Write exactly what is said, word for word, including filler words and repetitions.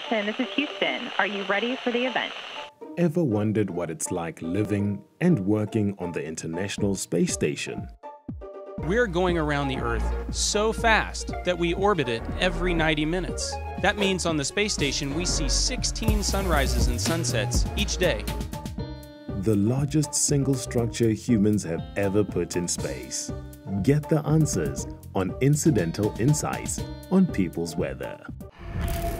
Station, this is Houston. Are you ready for the event? Ever wondered what it's like living and working on the International Space Station? We're going around the Earth so fast that we orbit it every ninety minutes. That means on the space station we see sixteen sunrises and sunsets each day. The largest single structure humans have ever put in space. Get the answers on Incidental Insights on People's Weather.